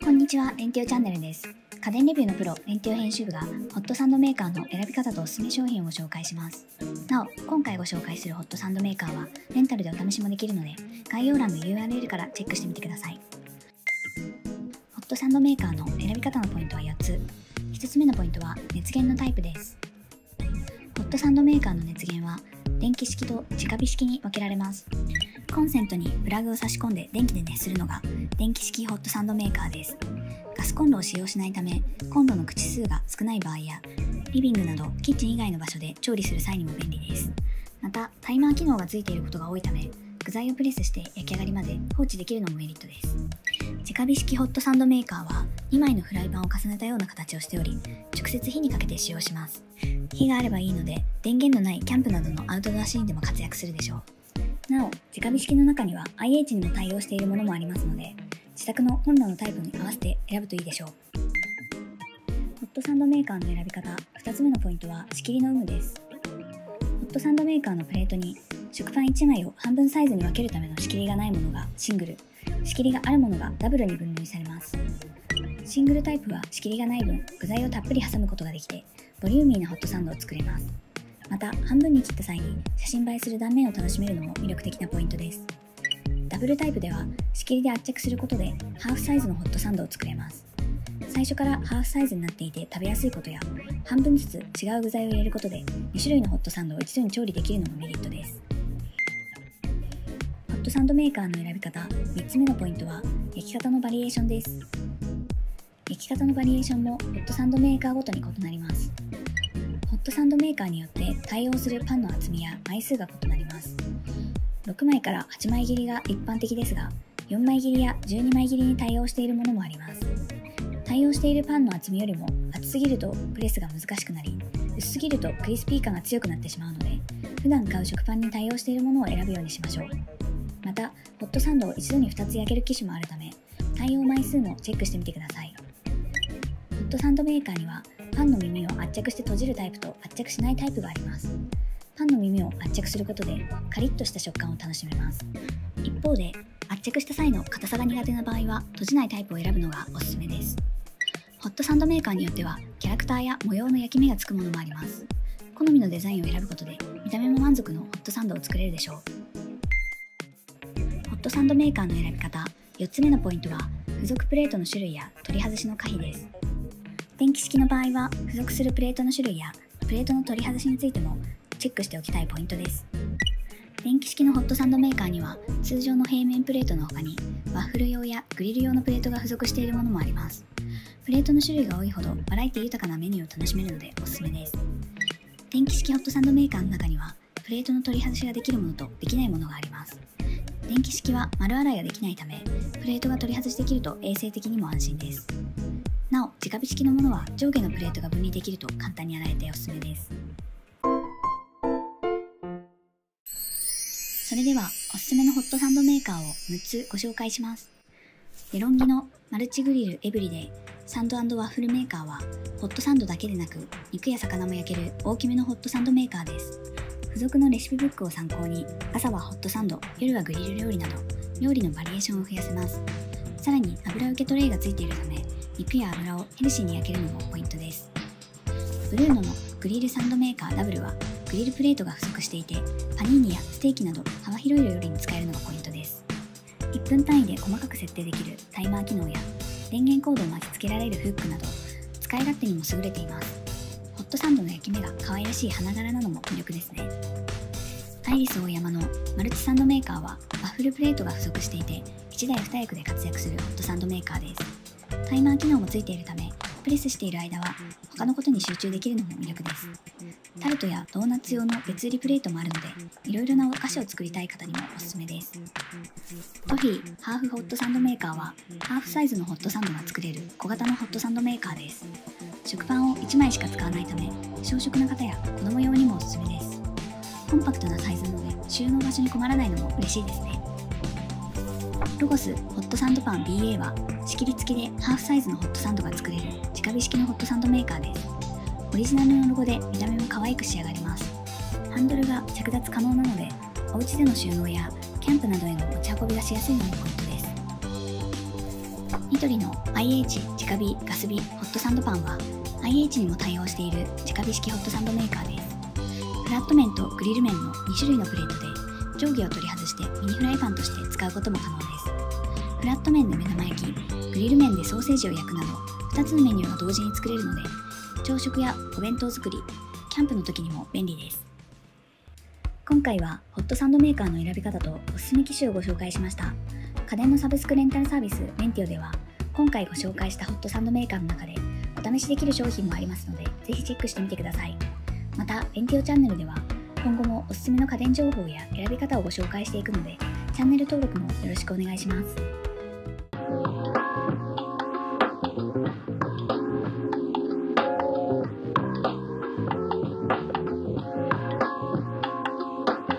こんにちは、レンティオチャンネルです。家電レビューのプロ、レンティオ編集部がホットサンドメーカーの選び方とおすすめ商品をご紹介します。なお、今回ご紹介するホットサンドメーカーはレンタルでお試しもできるので、概要欄の URL からチェックしてみてください。ホットサンドメーカーの選び方のポイントは4つ。1つ目のポイントは熱源のタイプです。ホットサンドメーカーの熱源は電気式と直火式に分けられます。コンセントにプラグを差し込んで電気で熱するのが電気式ホットサンドメーカーです。ガスコンロを使用しないため、コンロの口数が少ない場合や、リビングなどキッチン以外の場所で調理する際にも便利です。また、タイマー機能がついていることが多いため、具材をプレスして焼き上がりまで放置できるのもメリットです。直火式ホットサンドメーカーは2枚のフライパンを重ねたような形をしており、直接火にかけて使用します。火があればいいので、電源のないキャンプなどのアウトドアシーンでも活躍するでしょう。なお、直火式の中には IH にも対応しているものもありますので、自宅のコンロのタイプに合わせて選ぶといいでしょう。ホットサンドメーカーの選び方、2つ目のポイントは仕切りの有無です。ホットサンドメーカーのプレートに食パン1枚を半分サイズに分けるための仕切りがないものがシングル、仕切りがあるものがダブルに分類されます。シングルタイプは仕切りがない分、具材をたっぷり挟むことができて、ボリューミーなホットサンドを作れます。また、半分に切った際に写真映えする断面を楽しめるのも魅力的なポイントです。ダブルタイプでは仕切りで圧着することでハーフサイズのホットサンドを作れます。最初からハーフサイズになっていて食べやすいことや、半分ずつ違う具材を入れることで2種類のホットサンドを一度に調理できるのもメリットです。ホットサンドメーカーの選び方、3つ目のポイントは焼き方のバリエーションです。焼き方のバリエーションもホットサンドメーカーごとに異なります。ホットサンドメーカーによって対応するパンの厚みや枚数が異なります。6枚から8枚切りが一般的ですが、4枚切りや12枚切りに対応しているものもあります。対応しているパンの厚みよりも厚すぎるとプレスが難しくなり、薄すぎるとクリスピー感が強くなってしまうので、普段買う食パンに対応しているものを選ぶようにしましょう。また、ホットサンドを一度に2つ焼ける機種もあるため、対応枚数もチェックしてみてください。ホットサンドメーカーにはパンの耳を圧着して閉じるタイプと圧着しないタイプがあります。パンの耳を圧着することでカリッとした食感を楽しめます。一方で、圧着した際の硬さが苦手な場合は閉じないタイプを選ぶのがおすすめです。ホットサンドメーカーによってはキャラクターや模様の焼き目がつくものもあります。好みのデザインを選ぶことで見た目も満足のホットサンドを作れるでしょう。ホットサンドメーカーの選び方、4つ目のポイントは付属プレートの種類や取り外しの可否です。電気式の場合は付属するプレートの種類やプレートの取り外しについてもチェックしておきたいポイントです。電気式のホットサンドメーカーには通常の平面プレートの他にワッフル用やグリル用のプレートが付属しているものもあります。プレートの種類が多いほどバラエティ豊かなメニューを楽しめるのでおすすめです。電気式ホットサンドメーカーの中にはプレートの取り外しができるものとできないものがあります。電気式は丸洗いができないため、プレートが取り外しできると衛生的にも安心です。なお、直火式のものは上下のプレートが分離できると簡単に洗えておすすめです。それではおすすめのホットサンドメーカーを6つご紹介します。デロンギのマルチグリルエブリデイサンド&ワッフルメーカーはホットサンドだけでなく肉や魚も焼ける大きめのホットサンドメーカーです。付属のレシピブックを参考に朝はホットサンド、夜はグリル料理など料理のバリエーションを増やせます。さらに油受けトレイがついているため肉や油をヘルシーに焼けるのもポイントです。ブルーノのグリルサンドメーカーダブルはグリルプレートが付属していて、パニーニやステーキなど幅広い料理に使えるのがポイントです。1分単位で細かく設定できるタイマー機能や電源コードを巻きつけられるフックなど使い勝手にも優れています。ホットサンドの焼き目が可愛らしい花柄なのも魅力ですね。アイリスオーヤマのマルチサンドメーカーはワッフルプレートが付属していて1台2役で活躍するホットサンドメーカーです。タイマー機能もついているためプレスしている間は他のことに集中できるのも魅力です。タルトやドーナツ用の別売りプレートもあるのでいろいろなお菓子を作りたい方にもおすすめです。トフィーハーフホットサンドメーカーはハーフサイズのホットサンドが作れる小型のホットサンドメーカーです。食パンを1枚しか使わないため小食な方や子供用にもおすすめです。コンパクトなサイズなので収納場所に困らないのも嬉しいですね。ロゴスホットサンドパン BA は仕切り付きでハーフサイズのホットサンドが作れる直火式のホットサンドメーカーです。オリジナルのロゴで見た目も可愛く仕上がります。ハンドルが着脱可能なのでお家での収納やキャンプなどへの持ち運びがしやすいのもポイントです。 ニトリの IH 直火ガス火ホットサンドパンは IH にも対応している直火式ホットサンドメーカーです。フラット麺とグリル麺の2種類のプレートで上下を取り外してミニフライパンとして使うことも可能です。フラット麺で目玉焼き、グリル麺でソーセージを焼くなど2つのメニューが同時に作れるので朝食やお弁当作り、キャンプの時にも便利です。今回はホットサンドメーカーの選び方とおすすめ機種をご紹介しました。家電のサブスクレンタルサービスレンティオでは今回ご紹介したホットサンドメーカーの中でお試しできる商品もありますのでぜひチェックしてみてください。またレンティオチャンネルでは今後もおすすめの家電情報や選び方をご紹介していくのでチャンネル登録もよろしくお願いします。